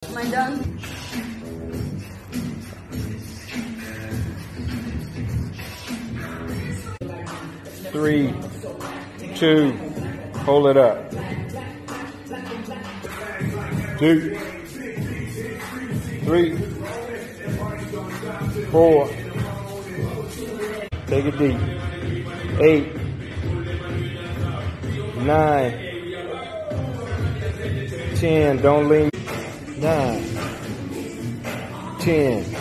Am I done? Three, two, hold it up. 2, 3, 4. Take it deep. 8, 9, 10. Don't lean. 9, 10.